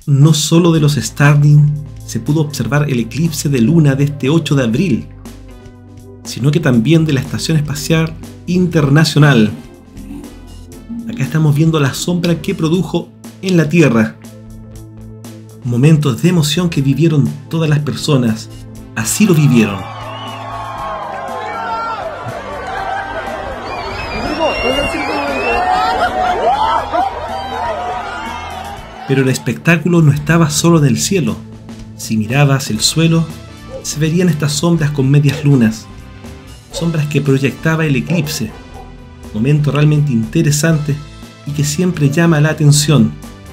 No solo de los Starlink se pudo observar el eclipse de luna de este 8 de abril, sino que también de la Estación Espacial Internacional. Acá estamos viendo la sombra que produjo en la Tierra. Momentos de emoción que vivieron todas las personas. Así lo vivieron. Pero el espectáculo no estaba solo en el cielo. Si mirabas el suelo, se verían estas sombras con medias lunas. Sombras que proyectaba el eclipse. Momento realmente interesante y que siempre llama la atención.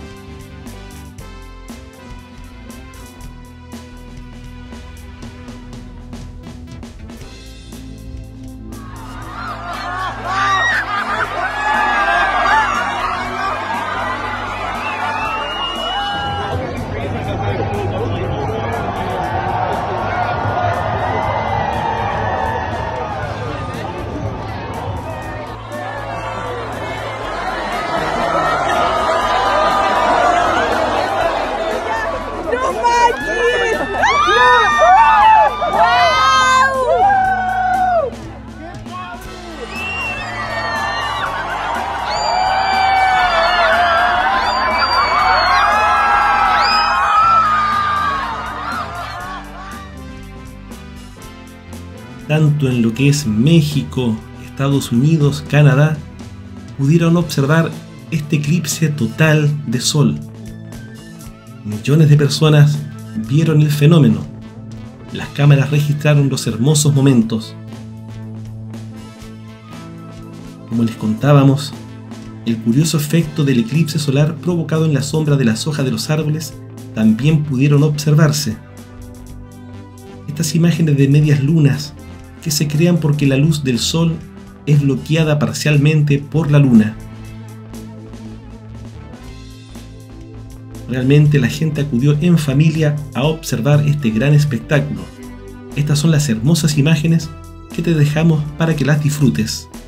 Tanto en lo que es México, Estados Unidos, Canadá, pudieron observar este eclipse total de sol. Millones de personas vieron el fenómeno. Las cámaras registraron los hermosos momentos. Como les contábamos, el curioso efecto del eclipse solar provocado en la sombra de las hojas de los árboles también pudieron observarse. Estas imágenes de medias lunas que se crean porque la luz del sol es bloqueada parcialmente por la luna. Realmente la gente acudió en familia a observar este gran espectáculo. Estas son las hermosas imágenes que te dejamos para que las disfrutes.